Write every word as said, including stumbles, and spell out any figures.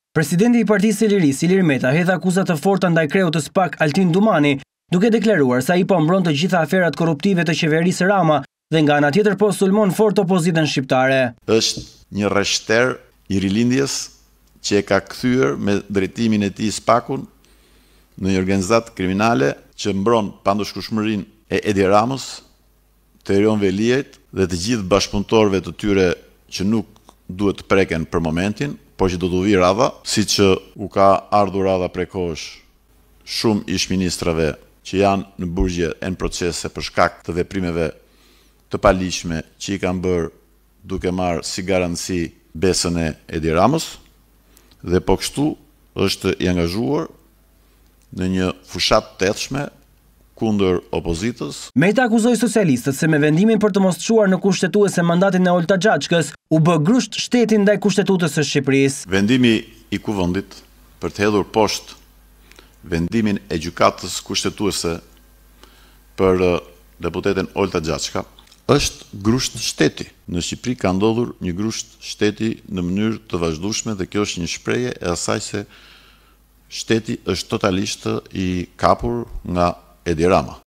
Presidenti i Partisë së Lirisë, Ilir Meta, hedh akuza të forta ndaj kreut të SPAK Altin Dumani, duke deklaruar se ai po mbron të gjitha aferat korruptive të qeverisë Rama dhe nga ana tjetër po sulmon fort opozitën shqiptare. Është një rreshter i rilindjes që e ka kthyer me drejtimin e tij SPAK-un në një organizatë kriminale që mbron pandushkueshmërinë e Edi Ramës, të Erion Veliajt dhe të gjithë bashkëpunëtorëve të tyre që nuk duhet të preken për momentin, por që do të vi radha, si që u ka ardhur radha prekosh shumë ish ministrave që janë në burgje e në procese për shkak të veprimeve të paligjshme që i kanë bërë duke marrë si garanci besën e Edi Ramës, dhe po kështu është i angazhuar në një fushat të thetshme kundër opozitës. Meta akuzoi socialistët se me vendimin për të mos çuar në kushtetuese mandatin e Olta Xhaçkës, u bë grusht shteti ndaj Kushtetutës së Shqipërisë. Vendimi i Kuvendit për të hedhur poshtë vendimin e gjykatës kushtetuese për deputeten Olta Xhaçka është grusht shteti. Në Shqipëri ka ndodhur një grusht shteti në mënyrë të vazhdueshme dhe kjo është një shprehje e asaj se shteti është totalisht i kapur nga Edi Rama.